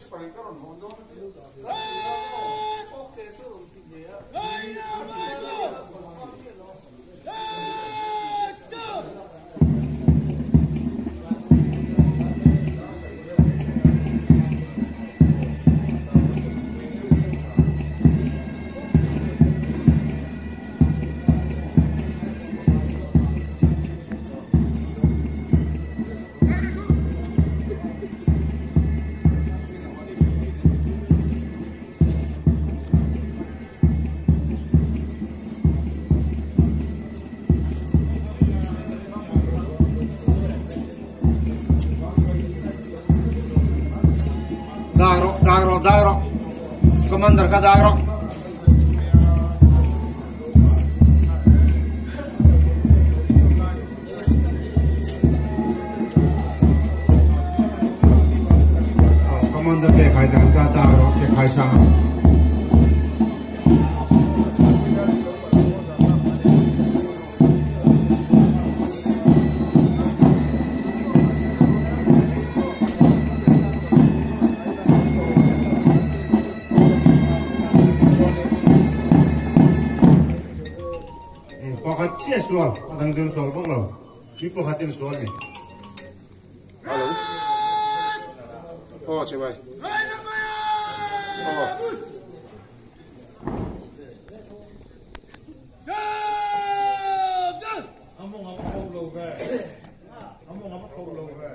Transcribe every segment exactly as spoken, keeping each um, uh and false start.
Dagro, Dagro, Dagro, Commander ka Dagro. Commander ke khai dan ka Dagro ke khai sama. Pakatnya soal, adang din soal bang lo, di pakatin soalnya. Halo. Oh, coba. Oh. Kamu ngapa kau lo be? Kamu ngapa kau lo be?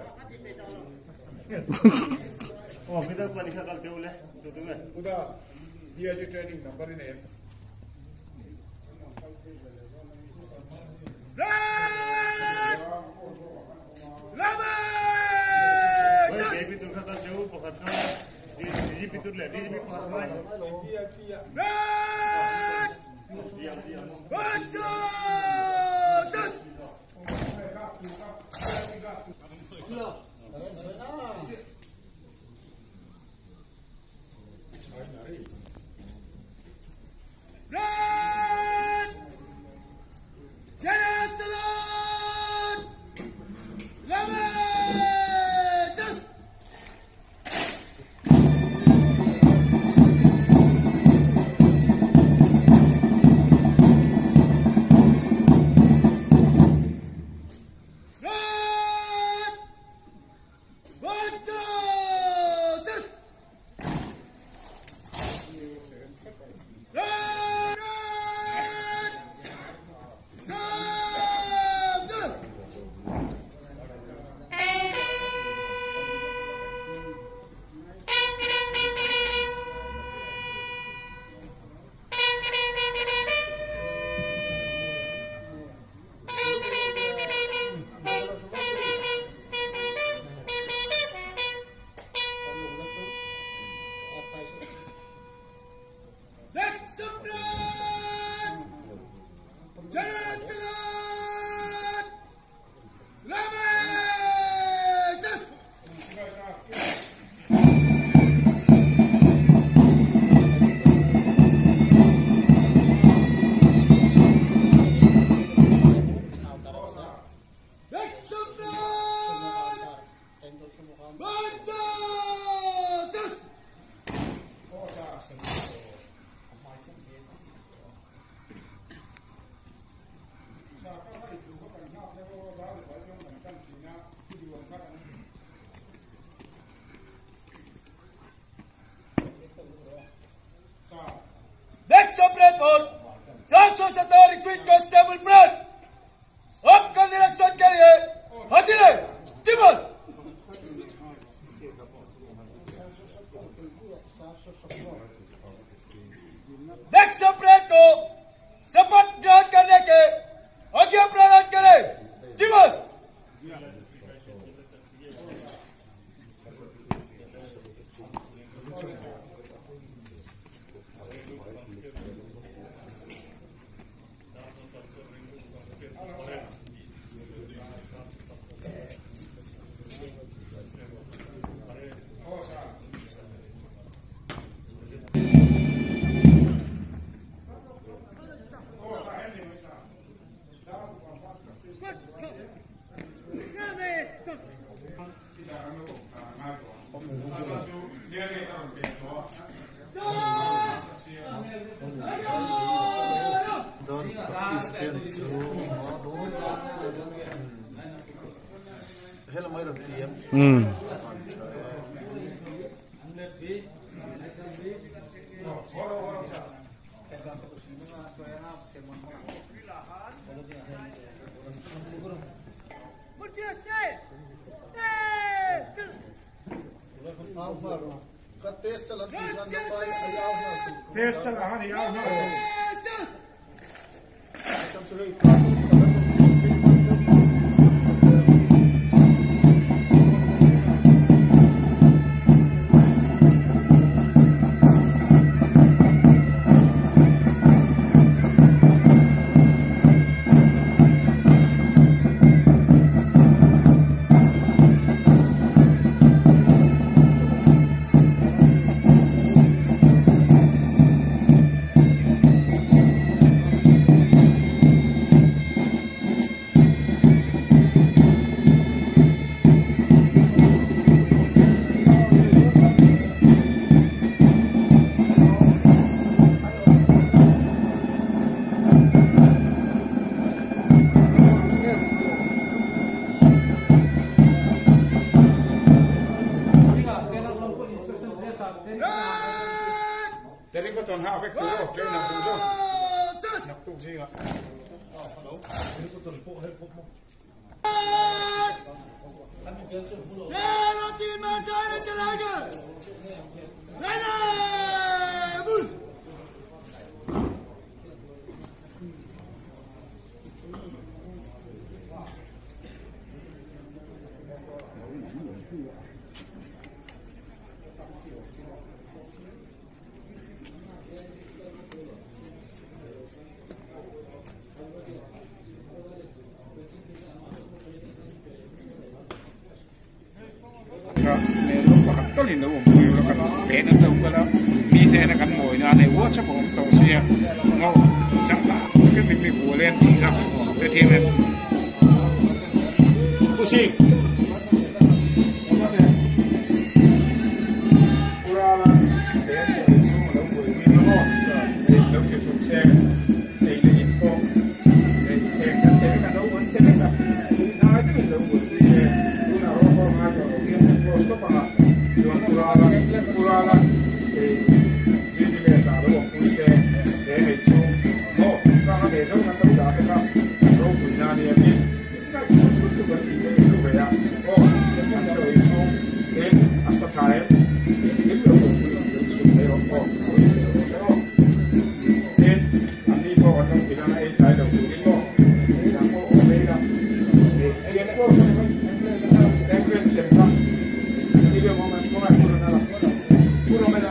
Oh, kita paling kakak jauh lah, tu tu kan? Udah, dia aja training number ini. Baby tu kakak jauh, pakat kau. Di di pitur le, di di pakat mai. Dia dia. Dia dia. Next operator, Transfer Sector Recruit Constable Brad, आपका निरीक्षण के लिए हाजिर है, teamer. Next operator को शपथ ग्रहण करने के आज्ञा प्रदान करें, टीमर। Dia tiền chú hết là mấy đồng tiền ừ cái test là chỉ là nó bay hay ao nào Test chắc là thì ao nhau. trong số đây Dari ko ton ha fek tu ke na tu so. Nak tu si ga. Có liền đâu một người là cần bé nó đâu có đâu mi thế là cần ngồi nó này uống chắc một tổ xe ngô chắc là cái mình mình uống lên thì sao để thêm lên cô xin ura là để cho mình xuống mà đâu người mình nó ngon để đâu chịu xuống xe để lấy ít con để xe cái thế cái đâu vẫn thế này là nói tới mình đâu người đi xe tôi nào nó có ai rồi kia nó stop à Purala, Purala, e di diversa, dopo queste e e ciò, no, kana de zo na ta da ka, ro ku na ni ati, ka ku ku ba ti ne lu ya, o, ka ta so i so, e asa tae, e lo ku ku su ne ro ko, o ni ro, e ani ko wa ta ki na e tai da ku ni no, e na ko o me da, e e ne ko so ne e ke se pa, e le mo ma ko na ku na la, puro me da,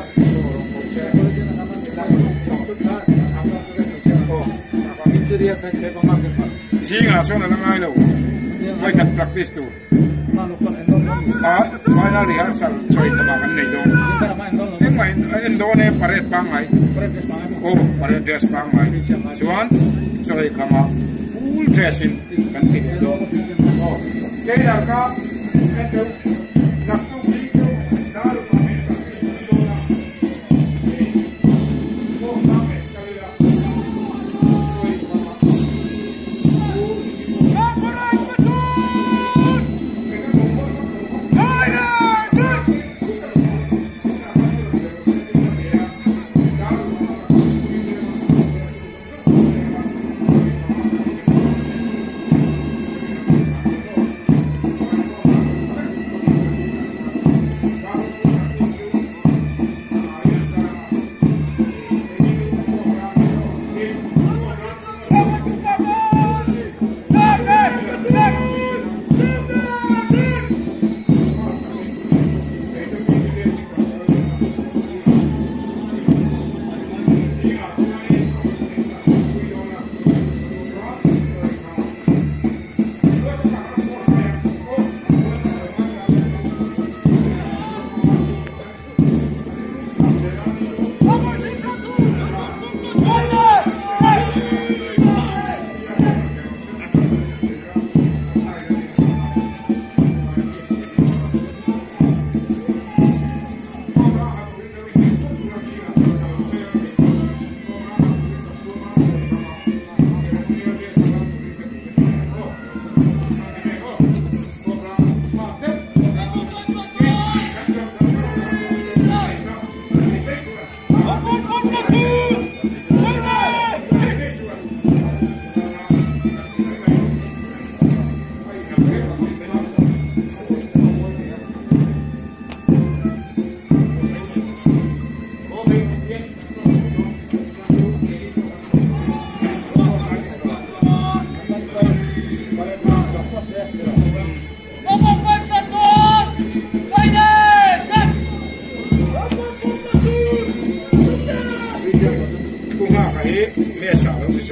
Singa so na lang ay lo. May kan practice to. Ah, may na rehearsal choy ka ba kan nei do. Eng mai endo ne paret pang mai. Oh, paret dress pang mai. Chuan choy ka ma full dressing kan ti do. Oh, ke ya ka endo nak tu bi tu dar pa me ka do na. Oh, na me ka ya.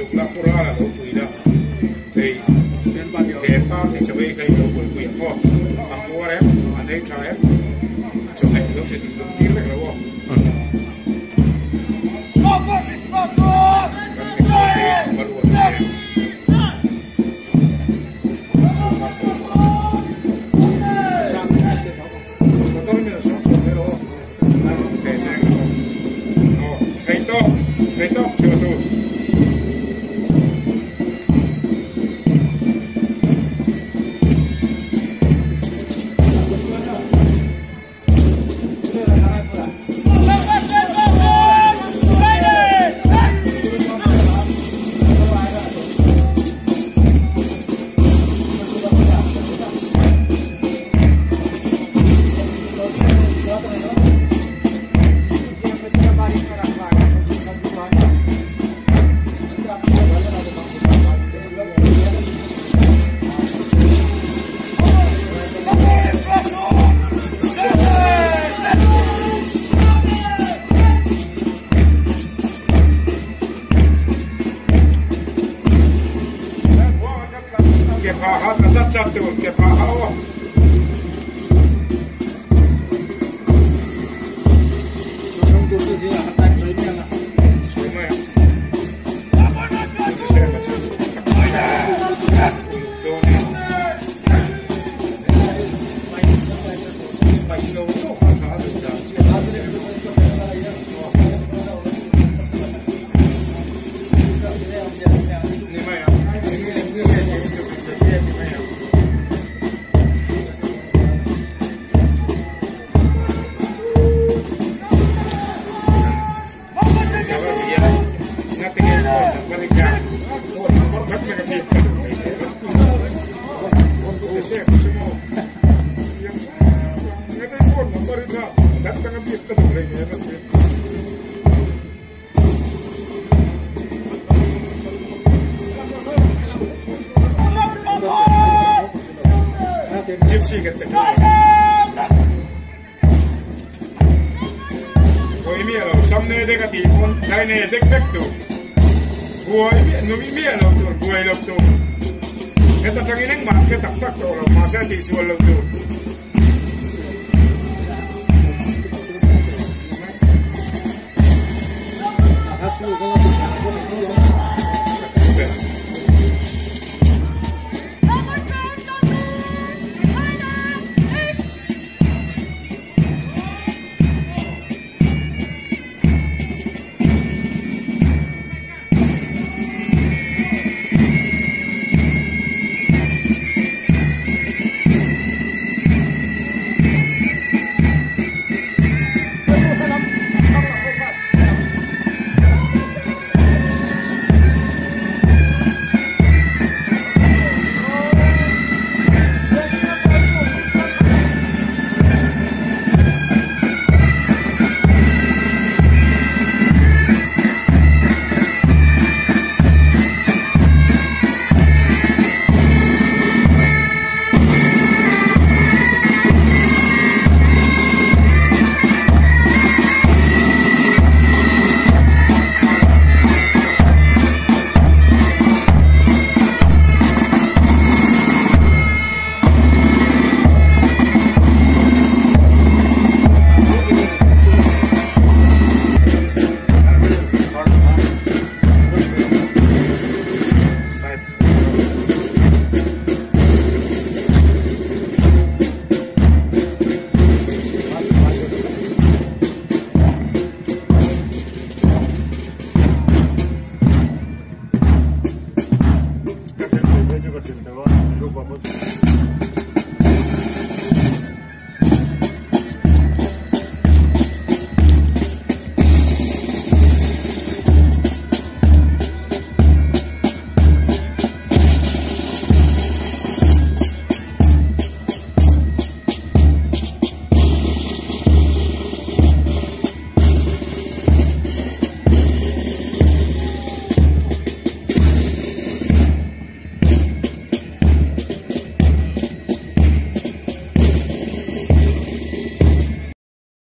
chụp là cô ra là lỗ quỷ đó thì để bao thì cho về cái lỗ quỷ quỷ không làm cô em anh ấy cho em cho anh lúc sẽ tìm được tiếng này đâu Suelo